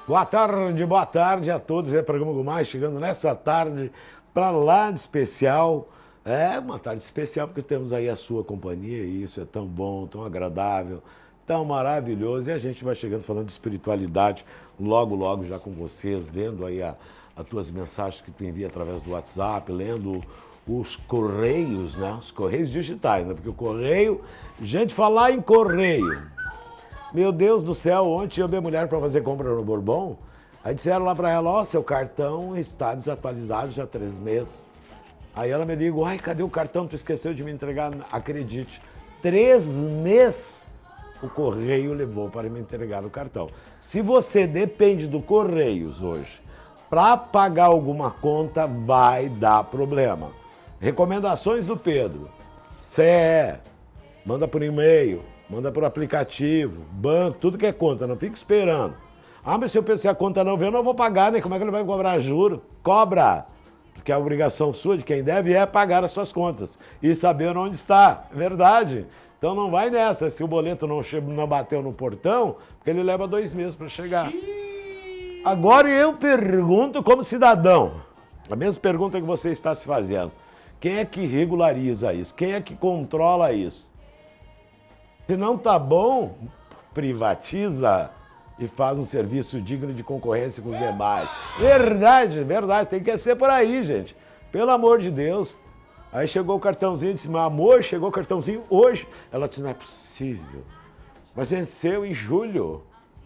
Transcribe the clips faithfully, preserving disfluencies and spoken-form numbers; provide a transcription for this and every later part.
Boa tarde, boa tarde a todos. É o programa Gumai chegando nessa tarde para lá de especial. É uma tarde especial porque temos aí a sua companhia e isso é tão bom, tão agradável, tão maravilhoso. E a gente vai chegando falando de espiritualidade logo, logo já com vocês, vendo aí a, as tuas mensagens que tu envia através do WhatsApp, lendo os correios, né? Os correios digitais, né? Porque o correio, gente, falar em correio. Meu Deus do céu, ontem eu vi a mulher para fazer compra no Bourbon, aí disseram lá para ela, ó, seu cartão está desatualizado já há três meses. Aí ela me liga, ai, cadê o cartão? Tu esqueceu de me entregar? Acredite, três meses o correio levou para me entregar o cartão. Se você depende do Correios hoje para pagar alguma conta, vai dar problema. Recomendações do Pedro, C E, manda por e-mail, manda por aplicativo, banco, tudo que é conta, não fica esperando. Ah, mas se eu pensar a conta não veio, eu não vou pagar, né? Como é que ele vai cobrar juro? Cobra! Porque a obrigação sua de quem deve é pagar as suas contas e saber onde está, é verdade. Então não vai nessa, se o boleto não, não bateu no portão, porque ele leva dois meses para chegar. Agora eu pergunto como cidadão, a mesma pergunta que você está se fazendo. Quem é que regulariza isso? Quem é que controla isso? Se não tá bom, privatiza e faz um serviço digno de concorrência com os demais. Verdade, verdade, tem que ser por aí, gente. Pelo amor de Deus. Aí chegou o cartãozinho, disse, meu amor, chegou o cartãozinho hoje. Ela disse, não é possível. Mas venceu em julho.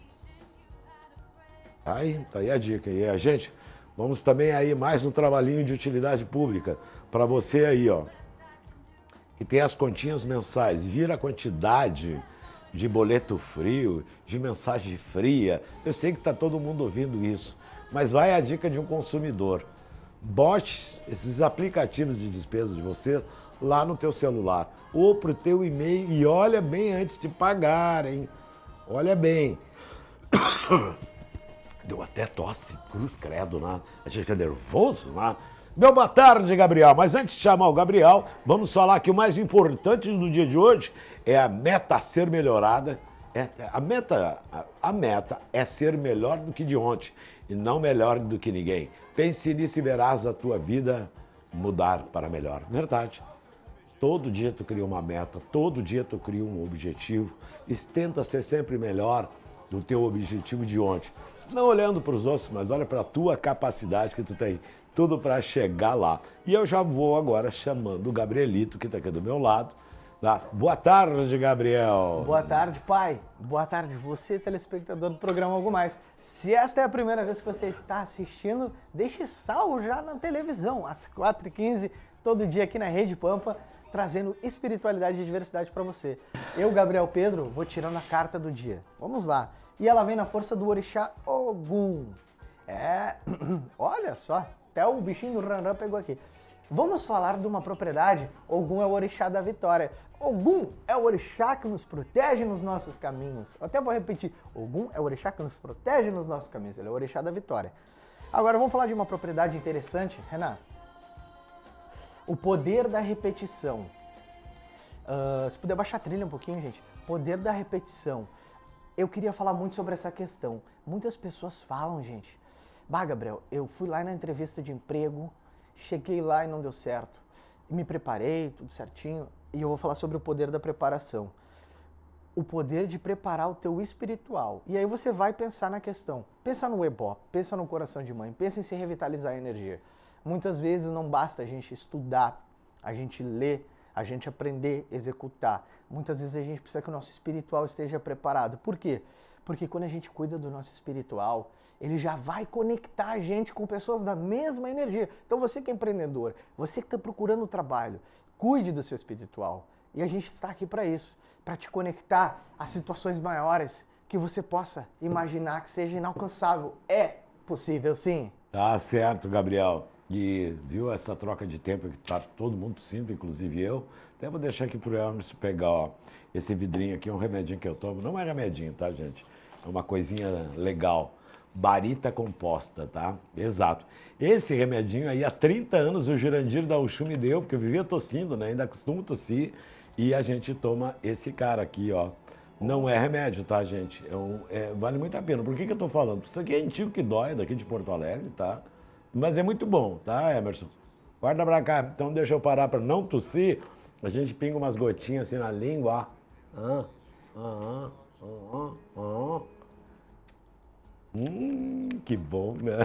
Aí, tá aí a dica. E a gente, vamos também aí mais um trabalhinho de utilidade pública para você aí, ó. Que tem as continhas mensais, vira a quantidade de boleto frio, de mensagem fria. Eu sei que está todo mundo ouvindo isso, mas vai a dica de um consumidor. Bote esses aplicativos de despesa de você lá no teu celular ou para o teu e-mail e olha bem antes de pagar, hein? Olha bem. Deu até tosse, cruz credo, né? A gente fica nervoso, né? Meu boa tarde, Gabriel. Mas antes de chamar o Gabriel, vamos falar que o mais importante no dia de hoje é a meta a ser melhorada. É, a, meta, a, a meta é ser melhor do que de ontem e não melhor do que ninguém. Pense nisso e verás a tua vida mudar para melhor. Verdade. Todo dia tu cria uma meta, todo dia tu cria um objetivo e tenta ser sempre melhor do teu objetivo de ontem. Não olhando para os outros, mas olha para a tua capacidade que tu tem. Tudo para chegar lá. E eu já vou agora chamando o Gabrielito, que está aqui do meu lado. Tá? Boa tarde, Gabriel. Boa tarde, pai. Boa tarde, você, telespectador do programa Algo Mais. Se esta é a primeira vez que você está assistindo, deixe salvo já na televisão, às quatro e quinze, todo dia aqui na Rede Pampa, trazendo espiritualidade e diversidade para você. Eu, Gabriel Pedro, vou tirando a carta do dia. Vamos lá. E ela vem na força do orixá Ogum. É, olha só. Até o bichinho do Ranran pegou aqui. Vamos falar de uma propriedade. Ogum é o orixá da vitória. Ogum é o orixá que nos protege nos nossos caminhos. Eu até vou repetir. Ogum é o orixá que nos protege nos nossos caminhos. Ele é o orixá da vitória. Agora vamos falar de uma propriedade interessante, Renan. O poder da repetição. Uh, se puder baixar a trilha um pouquinho, gente. Poder da repetição. Eu queria falar muito sobre essa questão. Muitas pessoas falam, gente. Bah, Gabriel, eu fui lá na entrevista de emprego, cheguei lá e não deu certo. Me preparei, tudo certinho, e eu vou falar sobre o poder da preparação. O poder de preparar o teu espiritual. E aí você vai pensar na questão. Pensa no ebó, pensa no coração de mãe, pensa em se revitalizar a energia. Muitas vezes não basta a gente estudar, a gente ler, a gente aprender, executar. Muitas vezes a gente precisa que o nosso espiritual esteja preparado. Por quê? Porque quando a gente cuida do nosso espiritual, ele já vai conectar a gente com pessoas da mesma energia. Então você que é empreendedor, você que está procurando trabalho, cuide do seu espiritual. E a gente está aqui para isso, para te conectar a situações maiores que você possa imaginar que seja inalcançável. É possível, sim. Tá certo, Gabriel. E viu essa troca de tempo que tá todo mundo tossindo, inclusive eu. Até vou deixar aqui pro Elmer pegar, ó, esse vidrinho aqui, um remedinho que eu tomo. Não é remedinho, tá, gente? É uma coisinha legal. Barita composta, tá? Exato. Esse remedinho aí, há trinta anos, o Jurandir da Uxu me deu, porque eu vivia tossindo, né? Ainda costumo tossir. E a gente toma esse cara aqui, ó, Não é remédio, tá, gente? É um, é, vale muito a pena. Por que, que eu tô falando? Isso aqui é antigo que dói, daqui de Porto Alegre, tá? Mas é muito bom, tá, Emerson? Guarda pra cá. Então deixa eu parar pra não tossir. A gente pinga umas gotinhas assim na língua, ó. Ah, ah, ah, ah, ah. Hum, que bom, né?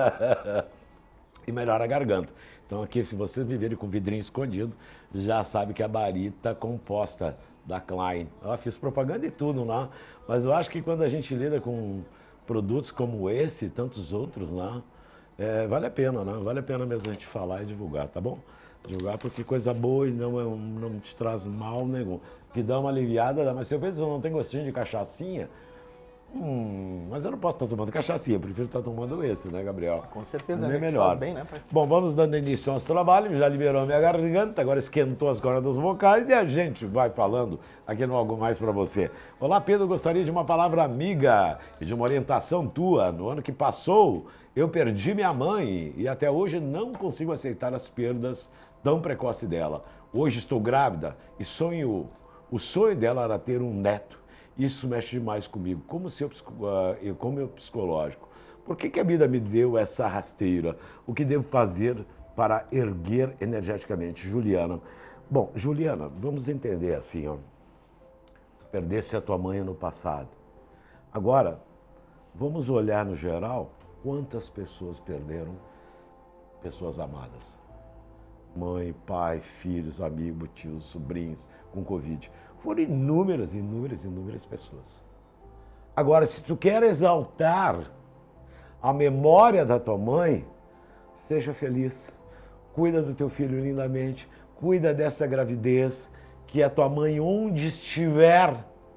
E melhora a garganta. Então aqui, se vocês viverem com vidrinho escondido, já sabe que é a barita composta da Klein. Eu fiz propaganda e tudo lá, mas eu acho que quando a gente lida com produtos como esse e tantos outros lá, é, vale a pena, né? Vale a pena mesmo a gente falar e divulgar, tá bom? Divulgar porque coisa boa e não, é um, não te traz mal nenhum. Que dá uma aliviada, mas se eu penso que não tem gostinho de cachaçinha, Hum, mas eu não posso estar tomando cachaça, eu prefiro estar tomando esse, né, Gabriel? Com certeza, é né? melhor. Faz bem, né, pai? Bom, vamos dando início aos trabalhos, já liberou minha garganta, agora esquentou as cordas vocais e a gente vai falando aqui no Algo Mais para você. Olá, Pedro, gostaria de uma palavra amiga e de uma orientação tua. No ano que passou, eu perdi minha mãe e até hoje não consigo aceitar as perdas tão precoce dela. Hoje estou grávida e sonho, o sonho dela era ter um neto. Isso mexe demais comigo, como seu, uh, como meu psicológico. Por que, que a vida me deu essa rasteira? O que devo fazer para erguer energeticamente? Juliana. Bom, Juliana, vamos entender assim, ó. Perdesse a tua mãe no passado. Agora, vamos olhar no geral quantas pessoas perderam pessoas amadas. Mãe, pai, filhos, amigos, tios, sobrinhos com Covid. Foram inúmeras, inúmeras, inúmeras pessoas. Agora, se tu quer exaltar a memória da tua mãe, seja feliz. Cuida do teu filho lindamente, cuida dessa gravidez, que a tua mãe, onde estiver,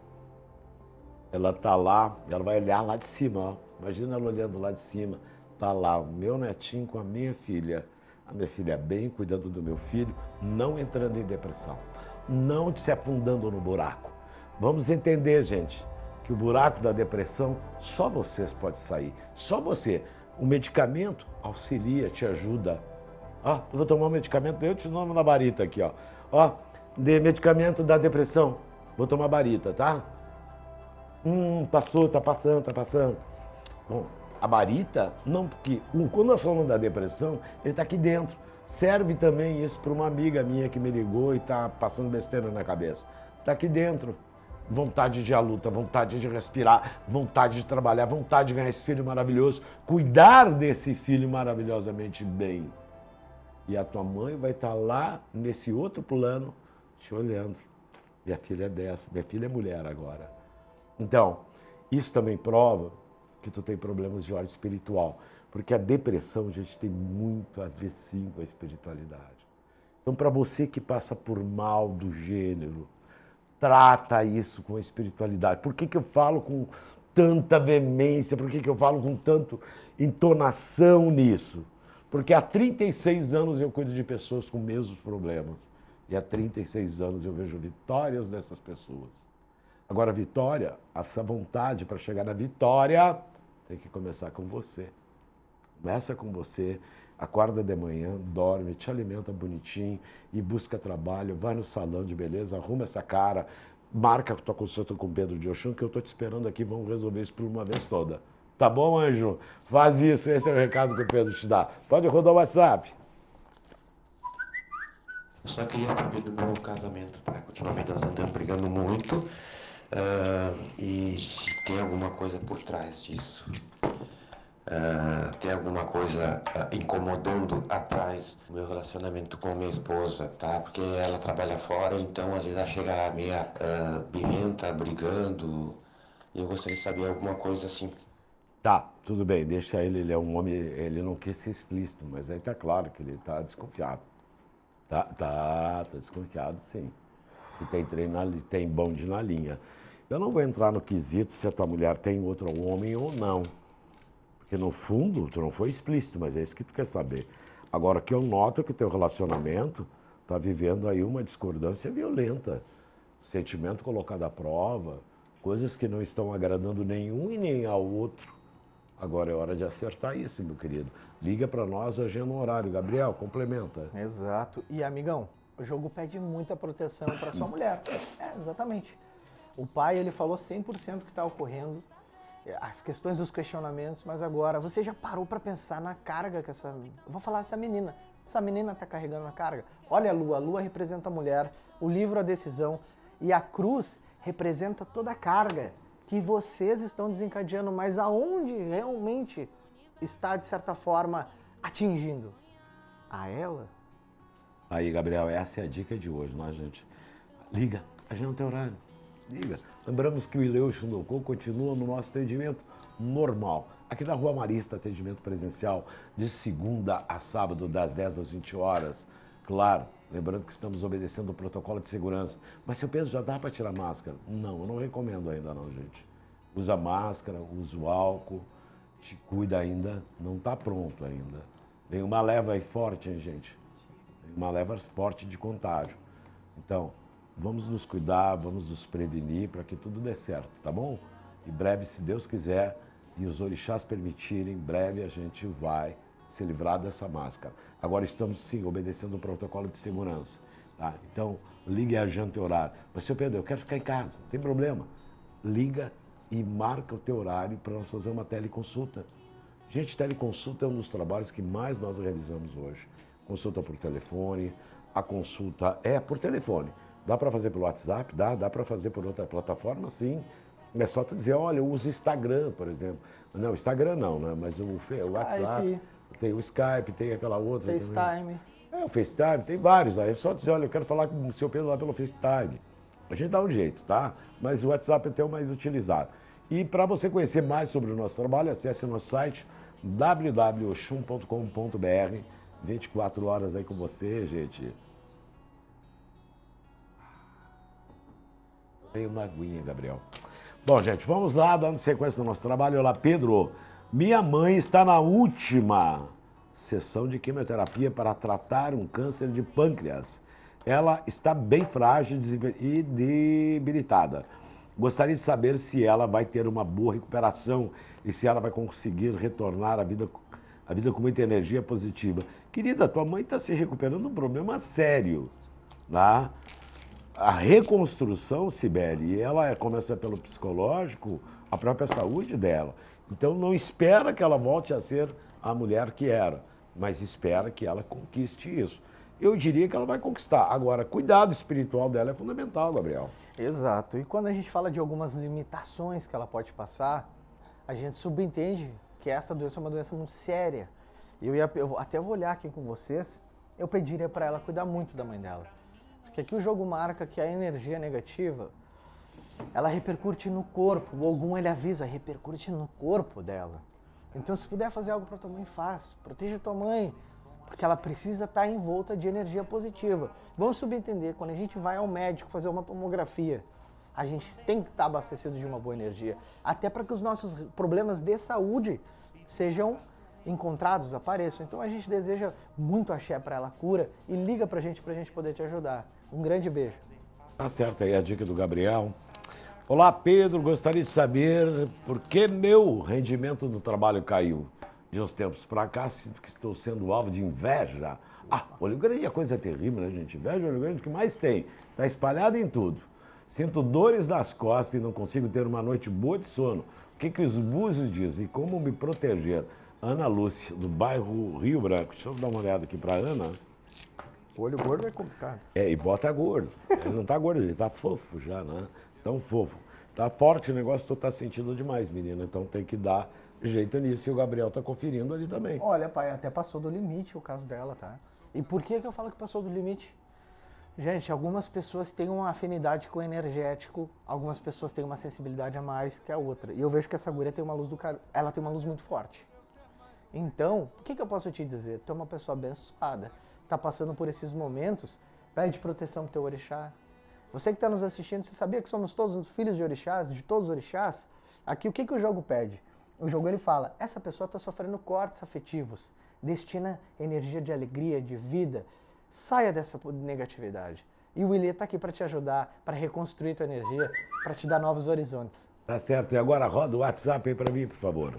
ela tá lá, ela vai olhar lá de cima, ó. Imagina ela olhando lá de cima, tá lá o meu netinho com a minha filha. A minha filha bem, cuidando do meu filho, não entrando em depressão. Não se afundando no buraco. Vamos entender, gente, que o buraco da depressão só vocês pode sair. Só você. O medicamento auxilia, te ajuda. Ó, eu vou tomar um medicamento, eu te nome na barita aqui, ó. Ó, de medicamento da depressão. Vou tomar barita, tá? Hum, passou, tá passando, tá passando. Bom, a barita, não, porque quando nós falamos da depressão, ele está aqui dentro. Serve também isso para uma amiga minha que me ligou e está passando besteira na cabeça. Está aqui dentro. Vontade de ir à luta, vontade de respirar, vontade de trabalhar, vontade de ganhar esse filho maravilhoso, cuidar desse filho maravilhosamente bem. E a tua mãe vai estar lá nesse outro plano te olhando. Minha filha é dessa, minha filha é mulher agora. Então, isso também prova que tu tem problemas de ordem espiritual. Porque a depressão, gente, tem muito a ver sim com a espiritualidade. Então, para você que passa por mal do gênero, trata isso com a espiritualidade. Por que que eu falo com tanta veemência? Por que que eu falo com tanta entonação nisso? Porque há trinta e seis anos eu cuido de pessoas com mesmos problemas. E há trinta e seis anos eu vejo vitórias dessas pessoas. Agora, a vitória, essa vontade para chegar na vitória, tem que começar com você. Começa com você, acorda de manhã, dorme, te alimenta bonitinho e busca trabalho, vai no salão de beleza, arruma essa cara, marca a tua consulta com o Pedro de Oxum, que eu estou te esperando aqui, vamos resolver isso por uma vez toda. Tá bom, anjo? Faz isso, esse é o recado que o Pedro te dá. Pode rodar o WhatsApp. Eu só queria saber do meu casamento, tá? Ultimamente nós andamos brigando muito uh, e se tem alguma coisa por trás disso. Uh, tem alguma coisa uh, incomodando atrás do meu relacionamento com minha esposa, tá? Porque ela trabalha fora, então às vezes ela chega meio uh, birrenta, brigando, e eu gostaria de saber alguma coisa assim. Tá, tudo bem, deixa ele, ele é um homem, ele não quer ser explícito, mas aí tá claro que ele tá desconfiado. Tá, tá, tá desconfiado sim. Que tem treino, na, tem bonde na linha. Eu não vou entrar no quesito se a tua mulher tem outro homem ou não. Porque no fundo, tu não foi explícito, mas é isso que tu quer saber. Agora, que eu noto que o teu relacionamento está vivendo aí uma discordância violenta. Sentimento colocado à prova, coisas que não estão agradando nenhum e nem ao outro. Agora é hora de acertar isso, meu querido. Liga para nós, agenda um horário. Gabriel, complementa. Exato. E, amigão, o jogo pede muita proteção para sua mulher. É, exatamente. O pai, ele falou cem por cento o que está ocorrendo, as questões dos questionamentos, mas agora, você já parou para pensar na carga que essa... Eu vou falar essa menina. Essa menina está carregando a carga. Olha a lua, a lua representa a mulher, o livro a decisão e a cruz representa toda a carga que vocês estão desencadeando, mas aonde realmente está, de certa forma, atingindo? A ela? Aí, Gabriel, essa é a dica de hoje, não é, gente? Liga, a gente não tem horário. Liga. Lembramos que o Ileu Xundocô continua no nosso atendimento normal. Aqui na Rua Marista, atendimento presencial de segunda a sábado, das dez às vinte horas. Claro, lembrando que estamos obedecendo o protocolo de segurança. Mas seu peso já dá para tirar máscara? Não, eu não recomendo ainda não, gente. Usa máscara, usa o álcool, te cuida ainda, não está pronto ainda. Vem uma leva aí forte, hein, gente? Vem uma leva forte de contágio. Então, vamos nos cuidar, vamos nos prevenir para que tudo dê certo, tá bom? Em breve, se Deus quiser e os orixás permitirem, em breve a gente vai se livrar dessa máscara. Agora estamos, sim, obedecendo o protocolo de segurança, tá? Então, ligue a janta e horário. Mas, seu Pedro, eu quero ficar em casa, não tem problema. Liga e marca o teu horário para nós fazer uma teleconsulta. Gente, teleconsulta é um dos trabalhos que mais nós realizamos hoje. Consulta por telefone, a consulta é por telefone. Dá para fazer pelo WhatsApp? Dá. Dá para fazer por outra plataforma? Sim. É só tu dizer, olha, eu uso Instagram, por exemplo. Não, Instagram não, né? Mas o, o WhatsApp, tem o Skype, tem aquela outra. FaceTime. É, o FaceTime, tem vários. Aí é só dizer, olha, eu quero falar com o seu Pedro lá pelo FaceTime. A gente dá um jeito, tá? Mas o WhatsApp é até o mais utilizado. E para você conhecer mais sobre o nosso trabalho, acesse o nosso site w w w ponto oxum ponto com ponto b r. vinte e quatro horas aí com você, gente. Tem uma aguinha, Gabriel. Bom, gente, vamos lá, dando sequência no nosso trabalho. Olá, Pedro. Minha mãe está na última sessão de quimioterapia para tratar um câncer de pâncreas. Ela está bem frágil e debilitada. Gostaria de saber se ela vai ter uma boa recuperação e se ela vai conseguir retornar à vida, à vida com muita energia positiva. Querida, tua mãe está se recuperando de um problema sério, tá? A reconstrução, Sibeli, ela começa pelo psicológico, a própria saúde dela. Então não espera que ela volte a ser a mulher que era, mas espera que ela conquiste isso. Eu diria que ela vai conquistar. Agora, cuidado espiritual dela é fundamental, Gabriel. Exato. E quando a gente fala de algumas limitações que ela pode passar, a gente subentende que essa doença é uma doença muito séria. Eu, ia, eu até vou olhar aqui com vocês, eu pediria para ela cuidar muito da mãe dela. Porque aqui o jogo marca que a energia negativa, ela repercute no corpo. O Ogum, ele avisa, repercute no corpo dela. Então, se puder fazer algo para tua mãe, faz. Proteja tua mãe, porque ela precisa estar envolta de energia positiva. Vamos subentender, quando a gente vai ao médico fazer uma tomografia, a gente tem que estar abastecido de uma boa energia, até para que os nossos problemas de saúde sejam encontrados, apareçam. Então a gente deseja muito axé para ela, cura, e liga pra gente pra gente poder te ajudar. Um grande beijo. Tá certo aí a dica do Gabriel. Olá, Pedro, gostaria de saber por que meu rendimento do trabalho caiu. De uns tempos para cá, sinto que estou sendo alvo de inveja. Ah, olho grande é coisa terrível, né, gente? Inveja é o olho grande que mais tem. Está espalhado em tudo. Sinto dores nas costas e não consigo ter uma noite boa de sono. O que, que os búzios dizem e como me proteger? Ana Lúcia, do bairro Rio Branco. Deixa eu dar uma olhada aqui para Ana. O olho gordo é complicado. É, e bota gordo. Ele não tá gordo, ele tá fofo já, né? Tão fofo. Tá forte o negócio, tu tá sentindo demais, menina. Então tem que dar jeito nisso. E o Gabriel tá conferindo ali também. Olha, pai, até passou do limite o caso dela, tá? E por que que eu falo que passou do limite? Gente, algumas pessoas têm uma afinidade com o energético, algumas pessoas têm uma sensibilidade a mais que a outra. E eu vejo que essa guria tem uma luz do car... ela tem uma luz muito forte. Então, o que que eu posso te dizer? Tu é uma pessoa abençoada, tá passando por esses momentos, pede proteção pro teu orixá. Você que está nos assistindo, você sabia que somos todos filhos de orixás, de todos os orixás? Aqui, o que que o jogo pede? O jogo, ele fala, essa pessoa está sofrendo cortes afetivos, destina energia de alegria, de vida, saia dessa negatividade. E o William está aqui para te ajudar, para reconstruir tua energia, para te dar novos horizontes. Tá certo. E agora roda o WhatsApp aí para mim, por favor.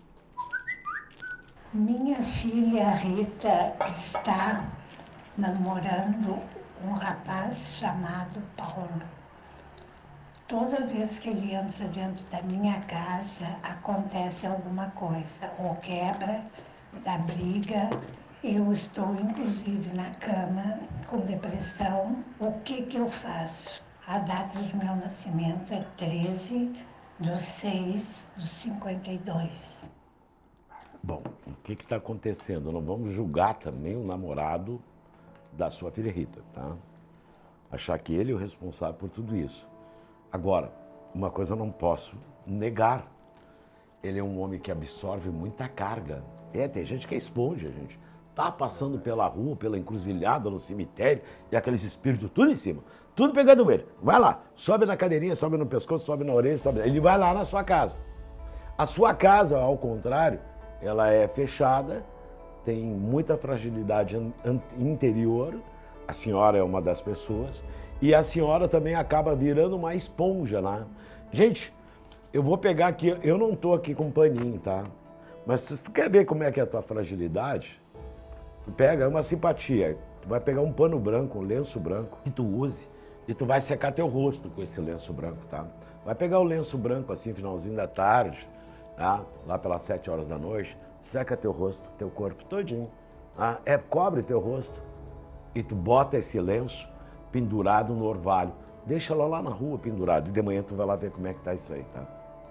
Minha filha Rita está namorando um rapaz chamado Paulo. Toda vez que ele entra dentro da minha casa, acontece alguma coisa, ou quebra, dá briga. Eu estou, inclusive, na cama, com depressão. O que que eu faço? A data do meu nascimento é treze de seis de cinquenta e dois. Bom, o que está acontecendo? Não vamos julgar também o namorado da sua filha Rita, tá? Achar que ele é o responsável por tudo isso. Agora, uma coisa eu não posso negar. Ele é um homem que absorve muita carga. É, tem gente que é esponja, gente. Tá passando pela rua, pela encruzilhada, no cemitério, e aqueles espíritos tudo em cima. Tudo pegando ele. Vai lá, sobe na cadeirinha, sobe no pescoço, sobe na orelha, sobe... Ele vai lá na sua casa. A sua casa, ao contrário, ela é fechada, tem muita fragilidade interior. A senhora é uma das pessoas. E a senhora também acaba virando uma esponja, né? Gente, eu vou pegar aqui, eu não tô aqui com paninho, tá? Mas se tu quer ver como é que é a tua fragilidade, tu pega uma simpatia, tu vai pegar um pano branco, um lenço branco, que tu use, e tu vai secar teu rosto com esse lenço branco, tá? Vai pegar o lenço branco assim, finalzinho da tarde, tá? Lá pelas sete horas da noite, seca teu rosto, teu corpo todinho, tá? É, cobre teu rosto e tu bota esse lenço pendurado no orvalho. Deixa ela lá na rua pendurado e de manhã tu vai lá ver como é que tá isso aí, tá?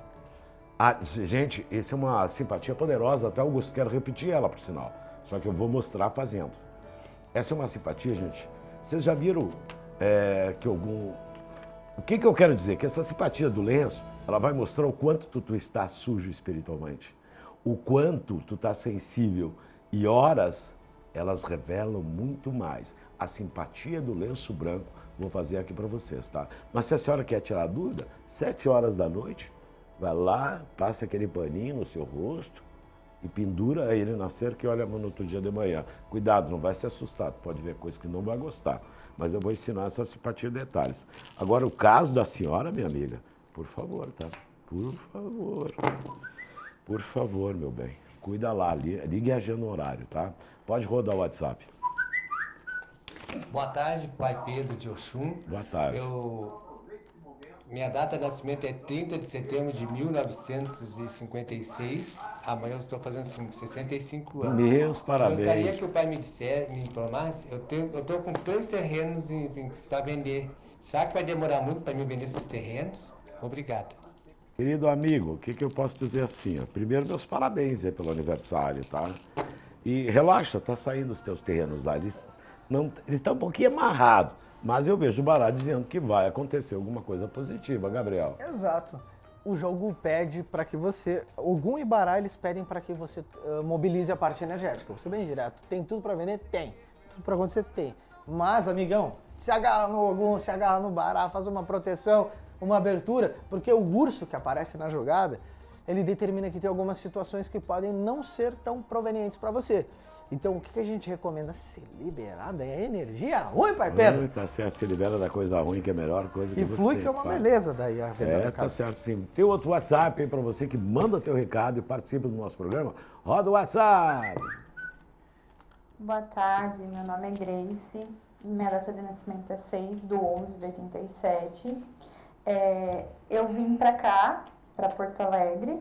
Ah, gente, isso é uma simpatia poderosa, até Augusto, quero repetir ela, por sinal. Só que eu vou mostrar fazendo. Essa é uma simpatia, gente. Vocês já viram é, que algum... O que que eu quero dizer? Que essa simpatia do lenço, ela vai mostrar o quanto tu, tu está sujo espiritualmente. O quanto tu está sensível. E horas, elas revelam muito mais. A simpatia do lenço branco, vou fazer aqui para vocês, tá? Mas se a senhora quer tirar dúvida, sete horas da noite, vai lá, passa aquele paninho no seu rosto e pendura ele na cerca e olha no outro dia de manhã. Cuidado, não vai se assustar, pode ver coisa que não vai gostar. Mas eu vou ensinar essa simpatia de detalhes. Agora, o caso da senhora, minha amiga, por favor, tá? Por favor. Por favor, meu bem. Cuida lá, ligue agendando o horário, tá? Pode rodar o WhatsApp. Boa tarde, pai Pedro de Oxum. Boa tarde. Eu... Minha data de nascimento é trinta de setembro de mil novecentos e cinquenta e seis. Amanhã eu estou fazendo sessenta e cinco anos. Meus parabéns. Gostaria que o pai me dissesse, me informasse. Eu tenho, eu estou com três terrenos para vender. Será que vai demorar muito para mim vender esses terrenos? Obrigado. Querido amigo, o que, que eu posso dizer assim? Ó? Primeiro, meus parabéns aí pelo aniversário, tá? E relaxa, tá saindo os teus terrenos lá. Eles não, eles estão um pouquinho amarrados, mas eu vejo o Bará dizendo que vai acontecer alguma coisa positiva, Gabriel. Exato. O jogo pede para que você... Ogum e Bará, eles pedem para que você uh, mobilize a parte energética. Vou ser bem direto. Tem tudo para vender? Tem. Tudo para acontecer? Tem. Mas, amigão, se agarra no Ogum, se agarra no Bará, faz uma proteção, uma abertura, porque o urso que aparece na jogada, ele determina que tem algumas situações que podem não ser tão provenientes para você. Então, o que a gente recomenda? Se liberar da energia ruim, pai Pedro. Não, tá certo, se libera da coisa ruim, que é a melhor coisa que e você flui que é uma faz. beleza daí a venda É, da tá casa. certo, sim. Tem outro WhatsApp aí pra você que manda teu recado e participa do nosso programa. Roda o WhatsApp. Boa tarde, meu nome é Grace, minha data de nascimento é seis de onze de oitenta e sete. É, eu vim pra cá, pra Porto Alegre,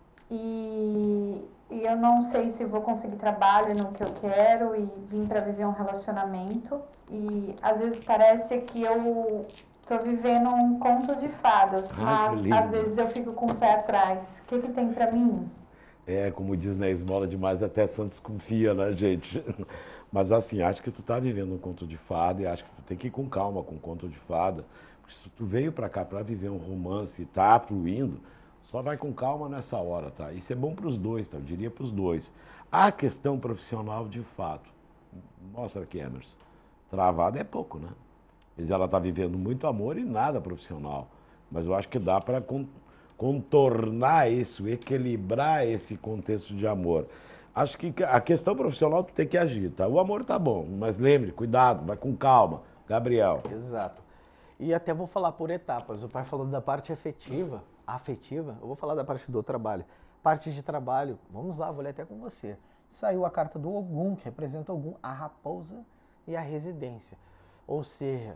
e, e eu não sei se vou conseguir trabalho no que eu quero e vim pra viver um relacionamento. E às vezes parece que eu tô vivendo um conto de fadas, Ai, mas que lindo. às vezes eu fico com o pé atrás. O que que tem pra mim? É, como diz na esmola, demais até Santos confia, né, gente? Mas assim, acho que tu tá vivendo um conto de fada e acho que tu tem que ir com calma com o conto de fada. Porque se tu veio pra cá pra viver um romance e tá fluindo, só vai com calma nessa hora, tá? Isso é bom pros dois, tá? Eu diria pros dois. A questão profissional, de fato, mostra aqui, Emerson, travada é pouco, né? Mas ela tá vivendo muito amor e nada profissional. Mas eu acho que dá pra contornar isso, equilibrar esse contexto de amor. Acho que a questão profissional tu tem que agir, tá? O amor tá bom, mas lembre, cuidado, vai com calma. Gabriel. Exato. E até vou falar por etapas. O pai falou da parte afetiva, afetiva, eu vou falar da parte do trabalho. Parte de trabalho, vamos lá, vou ler até com você. Saiu a carta do Ogum, que representa Ogum, a raposa e a residência. Ou seja,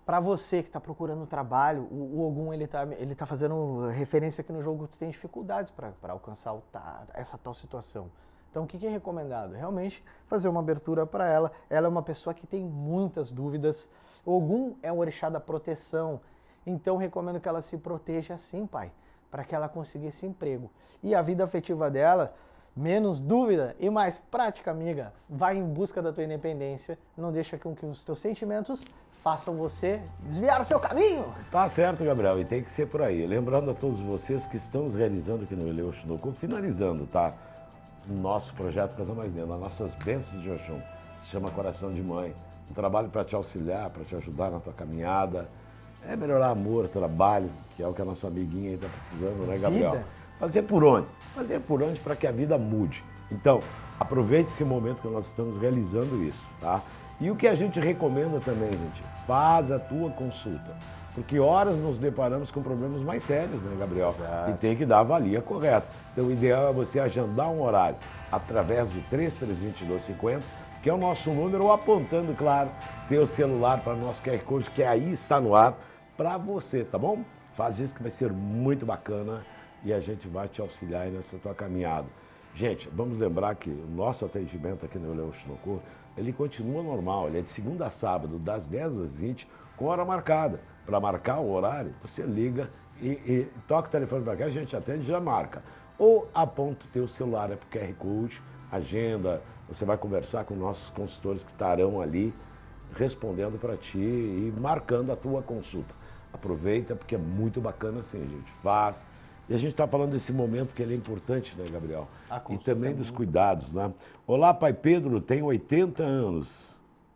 Para você que está procurando trabalho, o, o Ogum ele está ele tá fazendo referência aqui no jogo que tu tem dificuldades para alcançar o, tá, essa tal situação. Então o que, que é recomendado? Realmente fazer uma abertura para ela. Ela é uma pessoa que tem muitas dúvidas. O Ogum é um orixá da proteção. Então recomendo que ela se proteja assim, pai, para que ela consiga esse emprego. E a vida afetiva dela, menos dúvida e mais prática, amiga. Vai em busca da tua independência. Não deixa com que os teus sentimentos façam você desviar o seu caminho. Tá certo, Gabriel, e tem que ser por aí. Lembrando a todos vocês que estamos realizando aqui no Ilê Oxunocô, finalizando, tá? O nosso projeto Coisa Mais Linda, as nossas bênçãos de Oxum, se chama Coração de Mãe. Um trabalho para te auxiliar, para te ajudar na tua caminhada. É melhorar amor, trabalho, que é o que a nossa amiguinha aí está precisando, né, Gabriel? Vida. Fazer por onde? Fazer por onde para que a vida mude. Então, aproveite esse momento que nós estamos realizando isso, tá? E o que a gente recomenda também, gente, faz a tua consulta. Porque horas nos deparamos com problemas mais sérios, né, Gabriel? Exato. E tem que dar a avalia correta. Então, o ideal é você agendar um horário através do três três dois dois cinco zero, que é o nosso número, ou apontando, claro, teu celular para o nosso Q R Code, que aí está no ar, para você, tá bom? Faz isso que vai ser muito bacana e a gente vai te auxiliar aí nessa tua caminhada. Gente, vamos lembrar que o nosso atendimento aqui no Ilê Oxunocô, ele continua normal, ele é de segunda a sábado, das dez às vinte, com hora marcada. Para marcar o horário, você liga e, e toca o telefone para cá, a gente atende e já marca. Ou aponta o teu celular para o Q R Code, agenda, você vai conversar com nossos consultores que estarão ali respondendo para ti e marcando a tua consulta. Aproveita, porque é muito bacana assim, a gente faz. E a gente está falando desse momento que ele é importante, né, Gabriel? E também dos cuidados, né? Olá, pai Pedro, tenho oitenta anos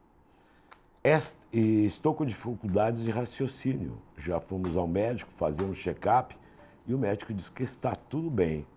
Est e estou com dificuldades de raciocínio. Já fomos ao médico fazer um check-up e o médico disse que está tudo bem.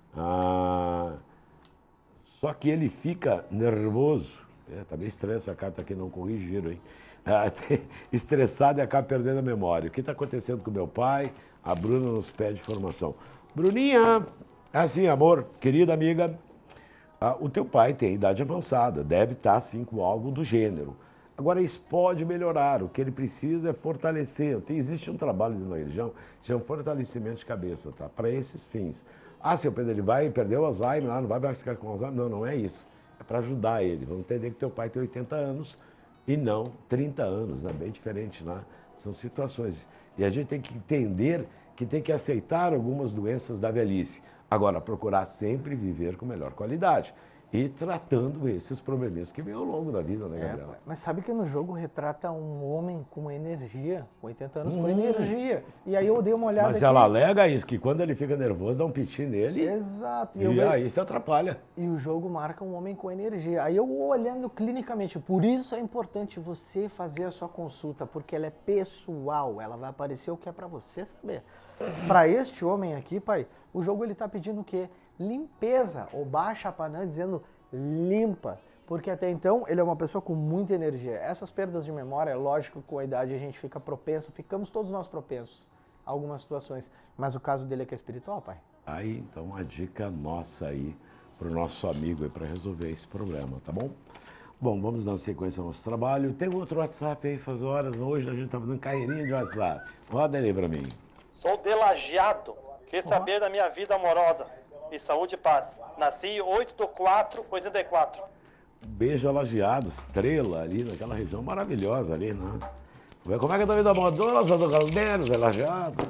Ah, só que ele fica nervoso. É, tá meio estranha essa carta aqui, não corrigiram, hein? Ah, estressado e acaba perdendo a memória. O que está acontecendo com meu pai? A Bruna nos pede informação. Bruninha, assim, amor, querida amiga, ah, o teu pai tem idade avançada, deve estar, sim, com algo do gênero. Agora, isso pode melhorar, o que ele precisa é fortalecer. Tem, existe um trabalho na religião que chama fortalecimento de cabeça, tá? Para esses fins. Ah, seu Pedro, ele vai perder o Alzheimer, não vai, vai ficar com Alzheimer? Não, não é isso. É para ajudar ele. Vamos entender que teu pai tem oitenta anos e não trinta anos, né? Bem diferente, né? São situações. E a gente tem que entender que tem que aceitar algumas doenças da velhice. Agora, procurar sempre viver com melhor qualidade e tratando esses probleminhas que vêm ao longo da vida, né, Gabriel? É, mas sabe que no jogo retrata um homem com energia, com oitenta anos, hum. com energia. E aí eu dei uma olhada Mas aqui. ela alega isso, que quando ele fica nervoso, dá um piti nele. Exato. E, e aí se atrapalha. E o jogo marca um homem com energia. Aí eu olhando clinicamente, por isso é importante você fazer a sua consulta, porque ela é pessoal, ela vai aparecer o que é para você saber. Para este homem aqui, pai, o jogo ele tá pedindo o quê? Limpeza, ou baixa a panã dizendo limpa, porque até então ele é uma pessoa com muita energia. Essas perdas de memória, é lógico que com a idade a gente fica propenso, ficamos todos nós propensos a algumas situações, mas o caso dele é que é espiritual, pai. Aí, então, uma dica nossa aí para o nosso amigo aí para resolver esse problema, tá bom? Bom, vamos dar sequência ao nosso trabalho. Tem outro WhatsApp aí, faz horas, hoje a gente tá fazendo carreirinha de WhatsApp. Roda aí para mim. Sou de Lajeado, quer saber da minha vida amorosa e saúde e paz. Nasci oito de quatro de oitenta e quatro. Beijo a Lajeado, Estrela, ali naquela região maravilhosa ali, né? Como é que tá a vida amorosa do Galdério, é Lajeado?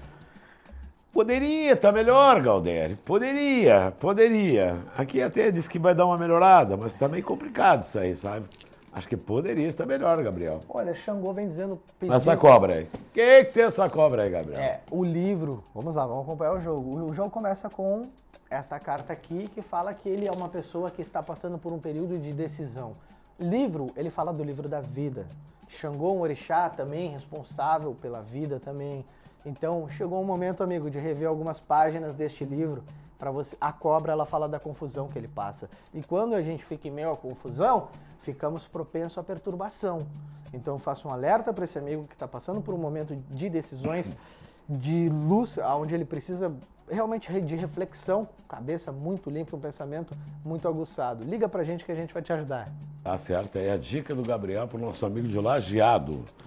Poderia estar tá melhor, Galdério, poderia, poderia. Aqui até diz que vai dar uma melhorada, mas tá meio complicado isso aí, sabe? Acho que poderia estar melhor, Gabriel. Olha, Xangô vem dizendo... Pedindo... Essa cobra aí. Quem que tem essa cobra aí, Gabriel? É, o livro... Vamos lá, vamos acompanhar o jogo. O jogo começa com esta carta aqui, que fala que ele é uma pessoa que está passando por um período de decisão. Livro, ele fala do livro da vida. Xangô, um orixá também, responsável pela vida também. Então, chegou um momento, amigo, de rever algumas páginas deste livro. Para você, a cobra, ela fala da confusão que ele passa. E quando a gente fica em meio à confusão, ficamos propensos à perturbação. Então, eu faço um alerta para esse amigo que está passando por um momento de decisões, de luz, onde ele precisa realmente de reflexão, cabeça muito limpa, um pensamento muito aguçado. Liga pra gente que a gente vai te ajudar. Tá certo, é a dica do Gabriel para o nosso amigo de Lajeado.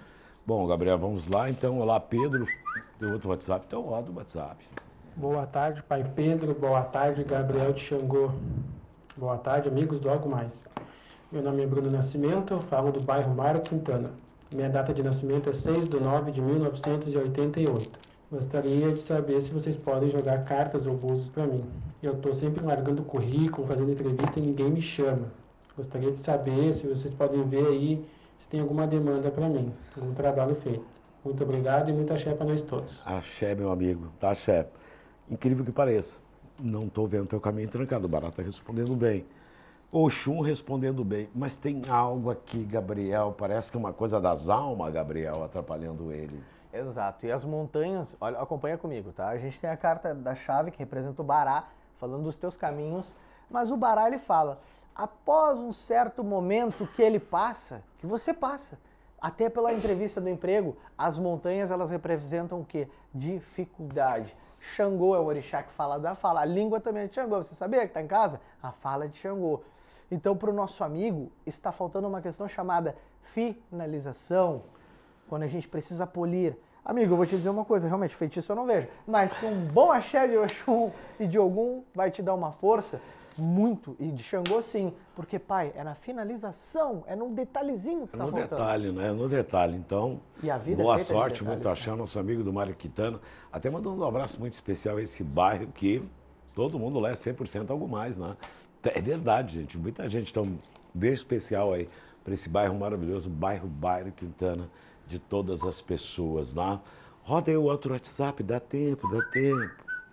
Bom, Gabriel, vamos lá. Então, olá, Pedro. Tem outro WhatsApp? Então, roda o WhatsApp. Boa tarde, pai Pedro. Boa tarde, Gabriel de Xangô. Boa tarde, amigos do Algo Mais. Meu nome é Bruno Nascimento, falo do bairro Mário Quintana. Minha data de nascimento é seis de nove de mil novecentos e oitenta e oito. Gostaria de saber se vocês podem jogar cartas ou búzios para mim. Eu estou sempre largando currículo, fazendo entrevista e ninguém me chama. Gostaria de saber se vocês podem ver aí se tem alguma demanda para mim. Um trabalho feito. Muito obrigado e muita axé para nós todos. Axé, meu amigo. Tá, axé. Incrível que pareça. Não estou vendo teu caminho trancado. O Bará está respondendo bem. Oxum respondendo bem. Mas tem algo aqui, Gabriel. Parece que é uma coisa das almas, Gabriel, atrapalhando ele. Exato. E as montanhas, olha, acompanha comigo, tá? A gente tem a carta da chave que representa o Bará, falando dos teus caminhos. Mas o Bará, ele fala, após um certo momento que ele passa, que você passa, até pela entrevista do emprego, as montanhas, elas representam o quê? Dificuldade. Xangô é o orixá que fala da fala. A língua também é de Xangô. Você sabia que está em casa? A fala é de Xangô. Então, para o nosso amigo, está faltando uma questão chamada finalização. Quando a gente precisa polir. Amigo, eu vou te dizer uma coisa. Realmente, feitiço eu não vejo. Mas que um bom axé de Oxum e de Ogum vai te dar uma força muito. E de Xangô, sim. Porque, pai, é na finalização. É num detalhezinho que está no faltando. No detalhe, né? No detalhe. Então, e a vida boa é feita sorte, de muito detalhes, axé, né? nosso amigo do Mário Quintana. Até mandando um abraço muito especial a esse bairro que todo mundo lá é cem por cento algo mais, né? É verdade, gente. Muita gente. Então, um beijo especial aí para esse bairro maravilhoso, bairro Mário Quintana, de todas as pessoas, né? Roda aí o outro WhatsApp, dá tempo, dá tempo.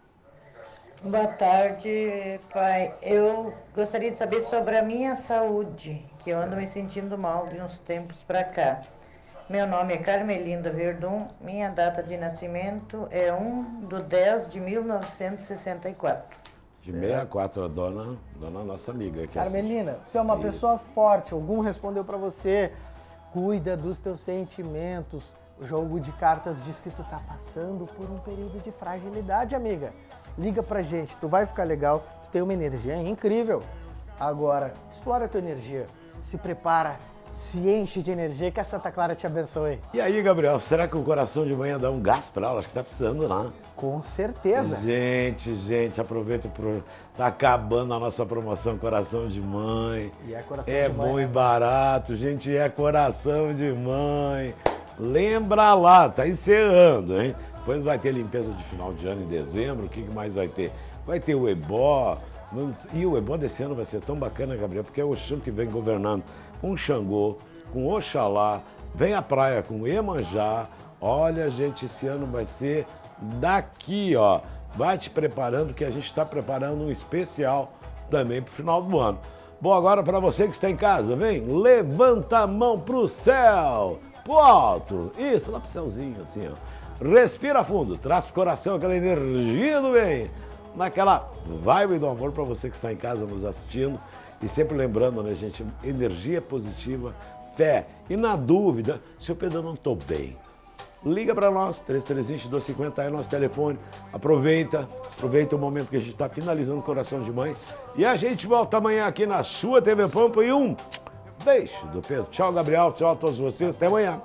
Boa tarde, pai. Eu gostaria de saber sobre a minha saúde, que eu ando me sentindo mal de uns tempos para cá. Meu nome é Carmelinda Verdun, minha data de nascimento é um de dez de mil novecentos e sessenta e quatro. De sessenta e quatro, a dona, dona nossa amiga. Que Carmelina, assim, você é uma isso. pessoa forte, algum respondeu para você, cuida dos teus sentimentos. O jogo de cartas diz que tu tá passando por um período de fragilidade, amiga. Liga pra gente, tu vai ficar legal, tu tem uma energia incrível. Agora, explora a tua energia, se prepara, se enche de energia, que a Santa Clara te abençoe. E aí, Gabriel, será que o coração de manhã dá um gás pra ela? Acho que tá precisando lá. Com certeza. Gente, gente, aproveita pro... Tá acabando a nossa promoção Coração de Mãe. E é coração é de mãe. É bom e barato, gente, é Coração de Mãe. Lembra lá, tá encerrando, hein? Depois vai ter limpeza de final de ano em dezembro, o que mais vai ter? Vai ter o Ebó, e o Ebó desse ano vai ser tão bacana, Gabriel, porque é o Oxum que vem governando com Xangô, com Oxalá, vem a praia com Iemanjá. Olha, gente, esse ano vai ser daqui, ó. Vai te preparando, que a gente está preparando um especial também pro final do ano. Bom, agora para você que está em casa, vem, levanta a mão pro céu, pro alto, isso, lá pro céuzinho, assim, ó. Respira fundo, traz pro coração aquela energia do bem, naquela vibe do amor para você que está em casa nos assistindo. E sempre lembrando, né, gente, energia positiva, fé. E na dúvida, se eu Pedro não estou bem, liga para nós, três três dois zero, dois cinco zero é nosso telefone. Aproveita, aproveita o momento que a gente está finalizando o Coração de Mãe. E a gente volta amanhã aqui na sua T V Pampa. E um beijo do Pedro. Tchau, Gabriel. Tchau a todos vocês. Até amanhã.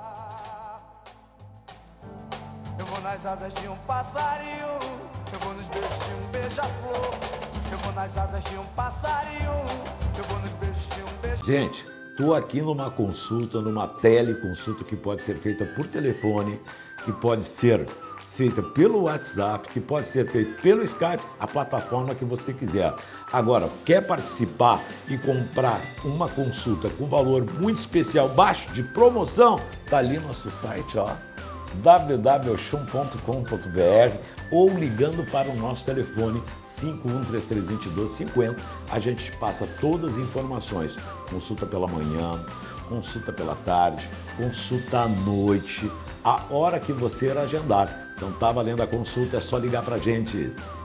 Eu vou nas asas de um passarinho, eu vou nos beijos de um beija-flor. Eu vou nas asas de um passarinho, eu vou nos beijos de um beija-flor. Gente, estou aqui numa consulta, numa teleconsulta que pode ser feita por telefone, que pode ser feita pelo WhatsApp, que pode ser feita pelo Skype, a plataforma que você quiser. Agora, quer participar e comprar uma consulta com valor muito especial, baixo, de promoção? Tá ali no nosso site, ó. w w w ponto oxum ponto com ponto b r ou ligando para o nosso telefone cinco um três três dois dois cinco zero. A gente passa todas as informações. Consulta pela manhã, consulta pela tarde, consulta à noite, a hora que você agendar. Então tá valendo a consulta, é só ligar pra gente.